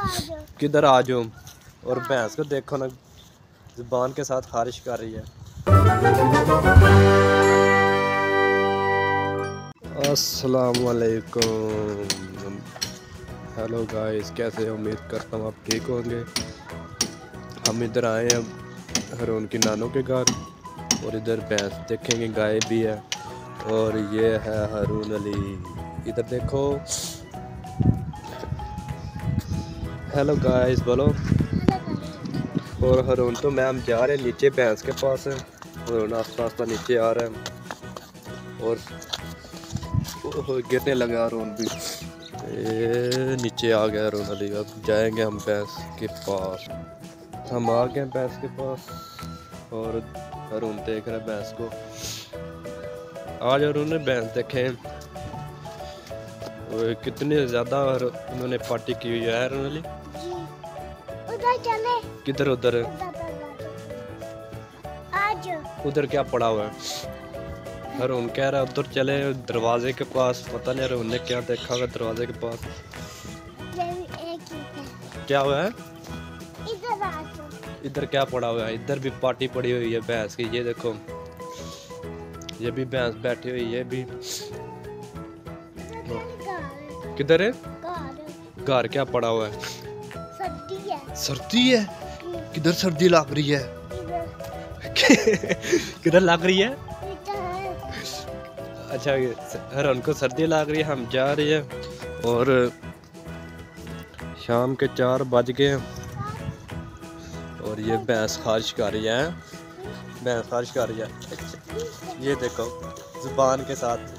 किधर आ जाओ। और भैंस को देखो ना, जुबान के साथ खारिश कर रही है। अस्सलाम वालेकुम। हेलो गाइस, कैसे हो? उम्मीद करता हूँ आप ठीक होंगे। हम इधर आए हैं हरून की नानों के घर, और इधर भैंस देखेंगे, गाय भी है। और ये है हारून अली, इधर देखो। हेलो गाइस बोलो। और हारून तो मैम जा रहे हैं नीचे भैंस के पास है। हारून आस्ता आस्ता नीचे आ रहा है और गिरने लगा हारून भी। नीचे आ गया हारून अली। अब जाएंगे हम भैंस के पास। हम आ गए भैंस के पास और हारून देख रहे भैंस को। आज हारून ने भैंस देखे कितने ज्यादा उन्होंने पार्टी की हुई है हारून अली। उधर चले। किधर? उधर आज उधर क्या पड़ा हुआ है? हारून कह रहा है उधर चले, दरवाजे के पास। पता नहीं हारून ने क्या देखा होगा दरवाजे के पास। क्या हुआ है? इधर आ जाओ। इधर क्या पड़ा हुआ है? इधर भी पार्टी पड़ी हुई है भैंस की। ये देखो, ये भी भैंस बैठी हुई है। ये भी किधर है? घर क्या पड़ा हुआ है? सर्दी है। सर्दी है? किधर सर्दी लग रही है? किधर लग रही है? अच्छा, हारून को सर्दी लग रही है। हम जा रही है और शाम के 4 बज गए और ये भैंस खारिश कर रही है। भैंस खारिश कर रही है। ये देखो, जुबान के साथ।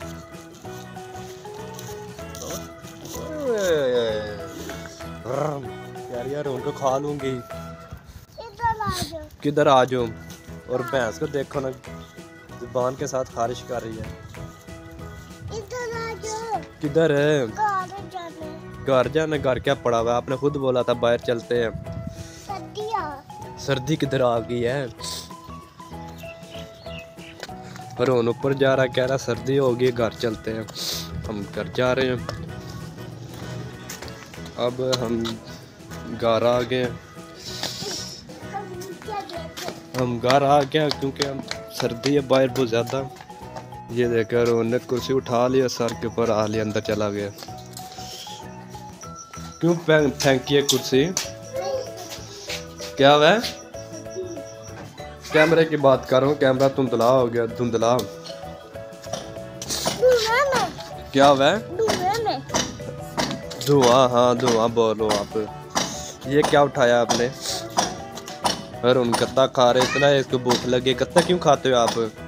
यार उनको खा लूंगी। किधर आ जाओ। और भैंस को देखो ना, जुबान के साथ खारिश कर रही है। इधर आ जाओ। किधर है? घर जाने। घर घर क्या पड़ा हुआ है? आपने खुद बोला था बाहर चलते हैं। सर्दी किधर आ गई है? हारून ऊपर जा रहा, कह रहा सर्दी होगी, घर चलते हैं। हम घर जा रहे हैं। अब हम घर आ गए। हम घर आ गए क्योंकि हम सर्दी है बाहर बहुत ज़्यादा। ये देखकर हारून ने कुर्सी उठा लिया, सर के ऊपर आ लिया, अंदर चला गया। क्यों फेंकी है कुर्सी? क्या हुआ? कैमरे की बात कर रहा हूँ, कैमरा धुंधला हो गया, धुंधला। क्या हुआ? धुआं? हाँ धुआं बोलो आप। ये क्या उठाया आपने? हारून कत्ता खा रहे, इतना इसको भूख लगी। कत्ता क्यों खाते हो आप?